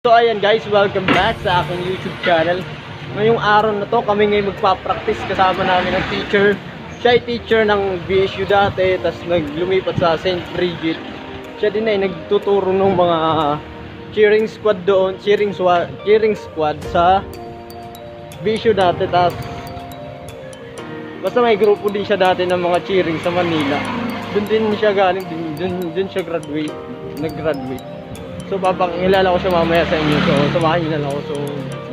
So ayan guys, welcome back sa aking YouTube channel. Ngayong araw na to, kami ngayon magpa-practice kasama namin ng teacher. Siya ay teacher ng BSU dati, tapos naglumipat sa St.Bridget. Siya din ay nagtuturo ng mga cheering squad doon, cheering squad sa BSU dati. Tapos basta may grupo din siya dati ng mga cheering sa Manila. Doon din siya galing, doon siya nag-graduate. So papakilala ko siya mamaya sa inyo. So samahan niyo na lang ako. So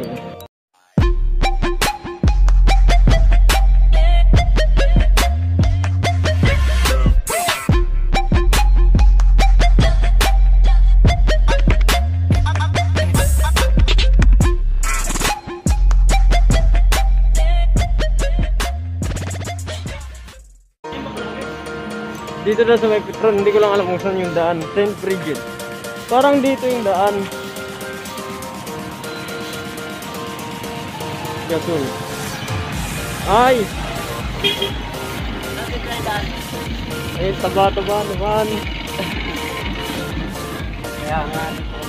dito na sa may Petron, hindi ko lang alam kung saan yung daan. St.Bridget. Parang dito yung daan. Gasol. Ay! Eh, taba-taba naman. Kaya nga.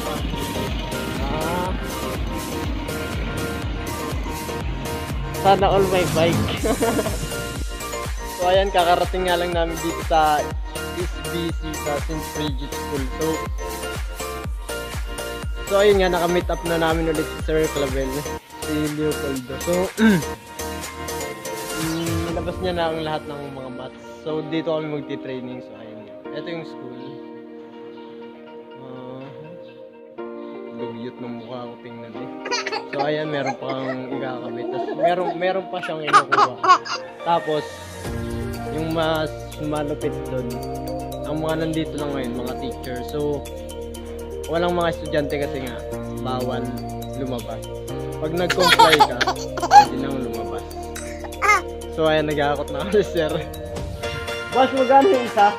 Sana all my bike. So ayan, kakarating nga lang namin dito sa SBC sa St.Bridget School. So ayun nga, naka-meet up na namin ulit si Sir Clavel, si Leopoldo. So nilabas niya na ang lahat ng mga maths. So dito kami magti-training. So ayun nga, ito yung school. Dugyot ng mukha ko tingnan eh. So ayan, meron pang ikakabit. Tapos meron pa siyang inukuha. Tapos yung mas malupit doon, ang mga nandito lang ngayon, mga teacher. So walang mga estudyante kasi nga bawal lumabas. Pag nag-comply ka, pwede nang lumabas. So ayan, nag-aakot na kasi sir. Boss, magkano yung isa?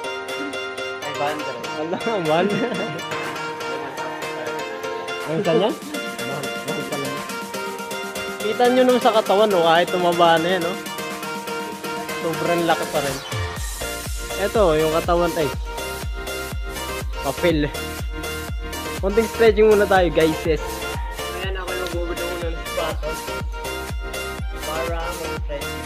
500. Wala naman. Ang isa niya? Mahal pala. Kita nyo naman sa katawan, no? Kahit tumaba na yan, no? Sobrang laki pa rin. Eto, yung katawan ay papel. Konting stretching muna tayo, guys. Ayan, ako mag-ubod ako ng sapatos para mag-stretching.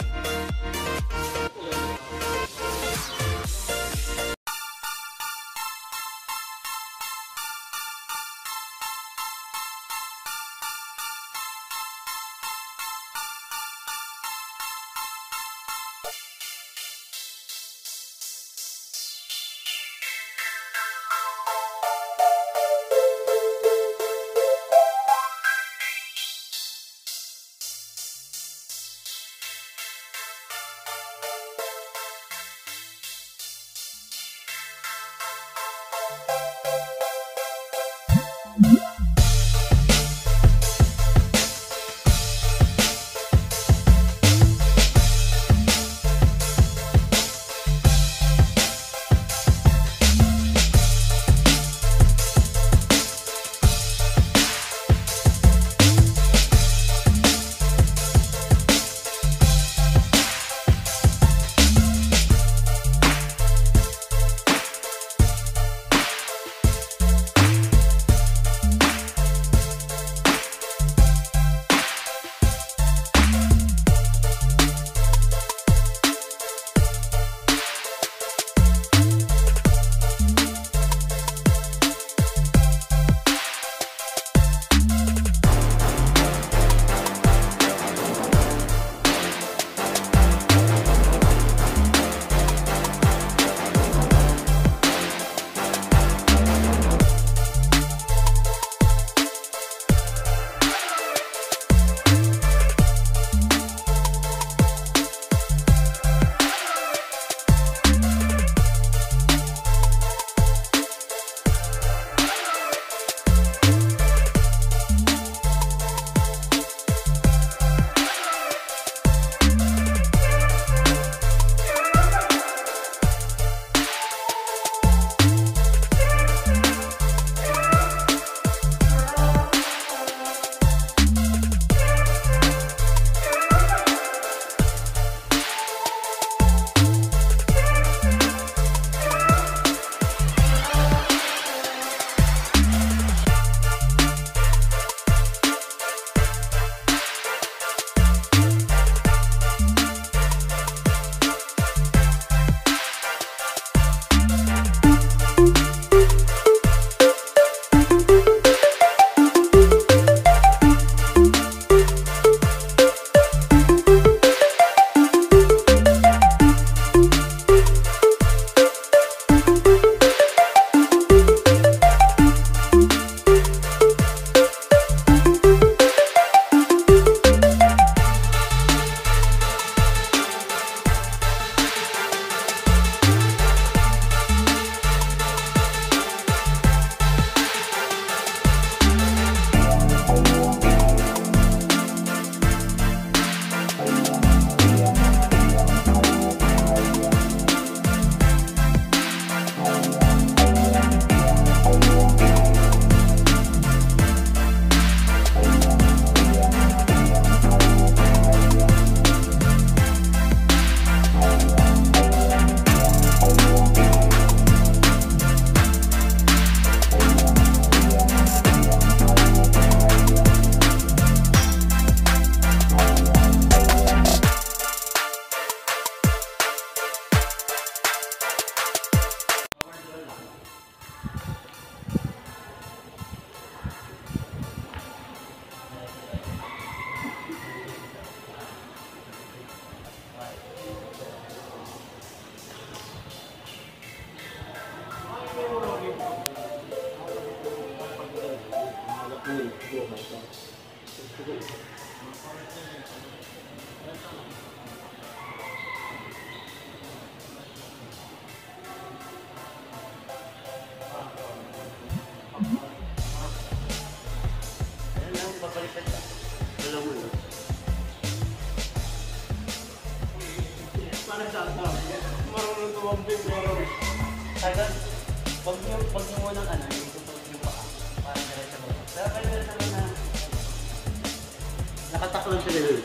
Marunong tumambing pero Tagal, pag nyo munang ano, yung tutup yung paa, parang diretso mo. Pero pwede naman na nakataklan sila yun.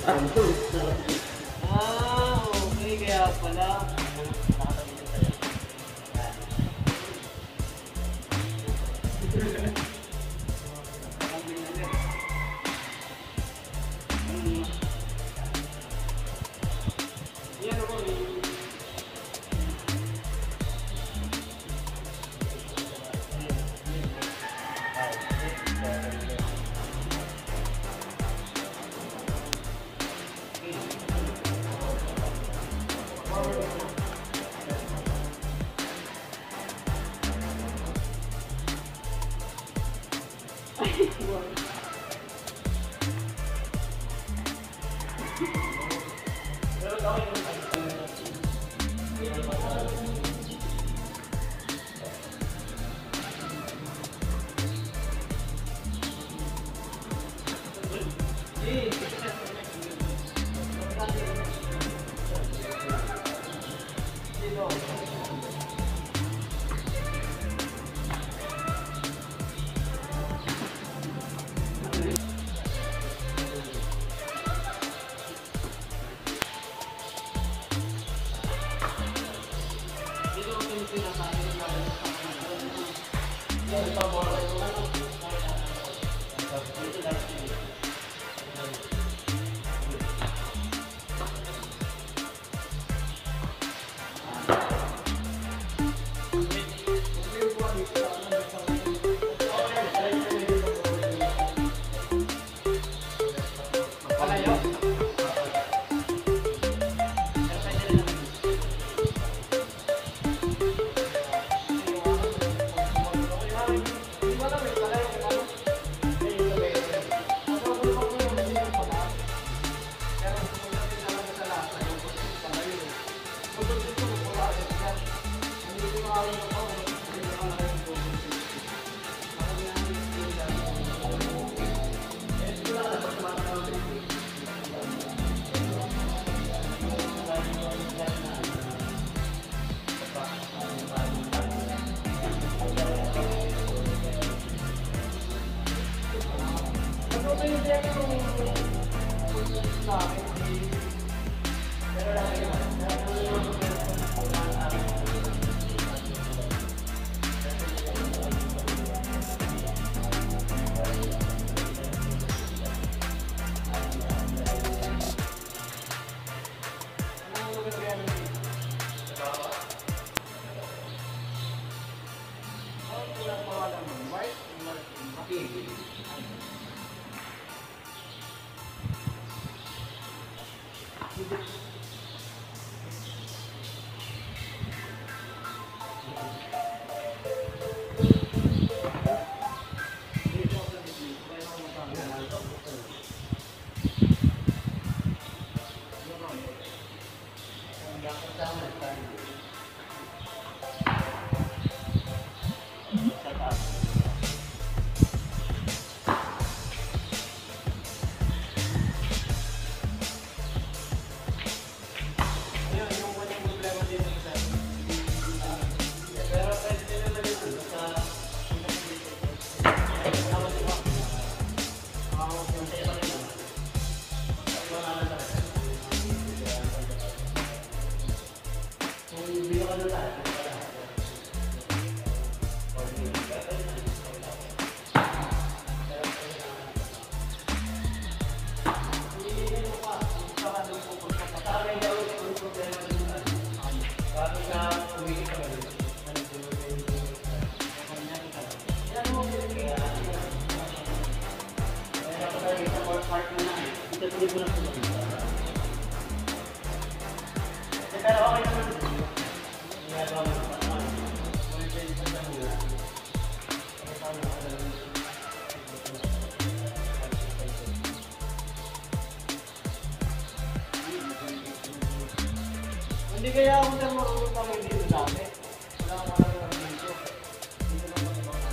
okay, kaya pala. Nakatabi din sa'yo. Yan ako eh. Pero okay naman. Hindi kaya ako sir marunong kami dito dati. Wala akong marunong dito. Dito lang kami mga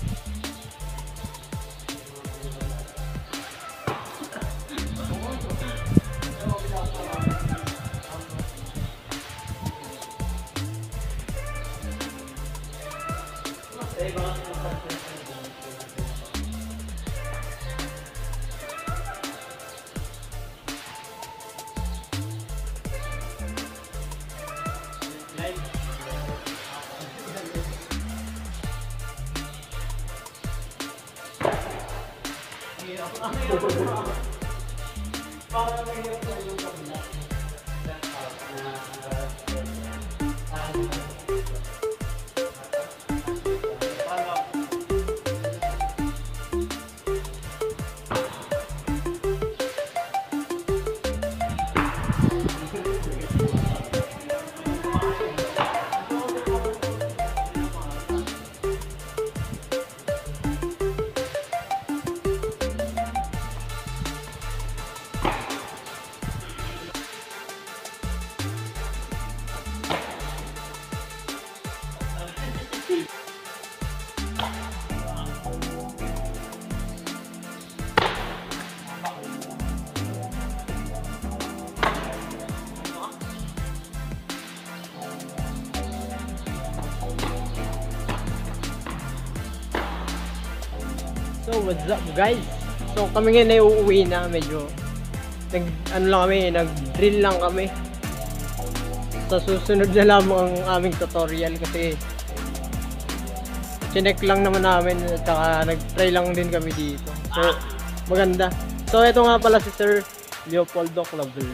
So what's up guys? So kami ngayon ay uuwi na, medyo nag-drill lang kami. Sa susunod na lamang ang aming tutorial kasi chinek lang naman namin at saka nag-try lang din kami dito. So maganda. So ito nga pala si Sir Leopoldo clavel.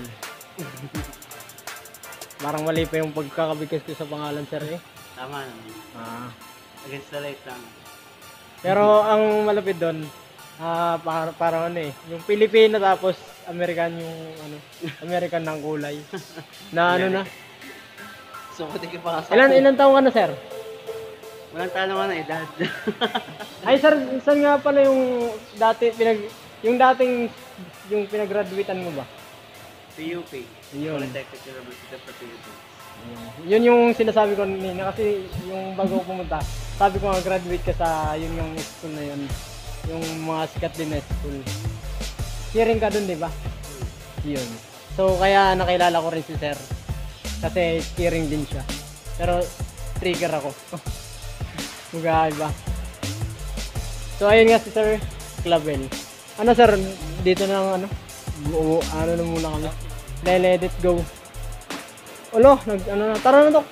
Parang mali pa yung pagkakabigkas ko sa pangalan sir eh. Tama naman. Against the light lang. Pero ang malapit doon, para ano eh, yung Pilipino tapos American yung ano, American ng kulay. Na ano na. So, kung di pa sa Ilan taong ka na, sir? walang tanong na edad. Ay, sir, saan nga pala yung yung pinag-graduatean mo ba? PUP. Yun. Polytechnic University of the Philippines. Yun yung sinasabi ko nila kasi yung bago ko pumunta, sabi ko nga graduate ka sa yun yung school na yun. Yung mga sikat din na school. Hearing ka dun, di ba? Yun. So kaya nakilala ko rin si sir. Kasi hearing din siya. Pero trigger ako. Magkakaiba. So ayun nga si Sir Clavel. Ano sir, dito na lang ano na muna kami. Let it go. Olo, tara na to.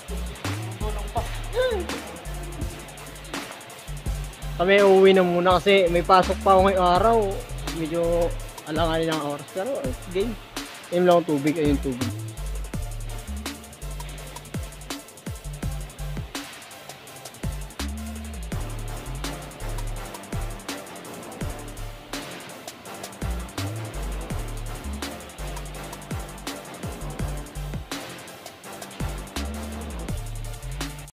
Kami uuwi na muna kasi may pasok pa ako ngayong araw. Medyo alanganin ng oras. Pero game. Game lang ang tubig, ayun tubig.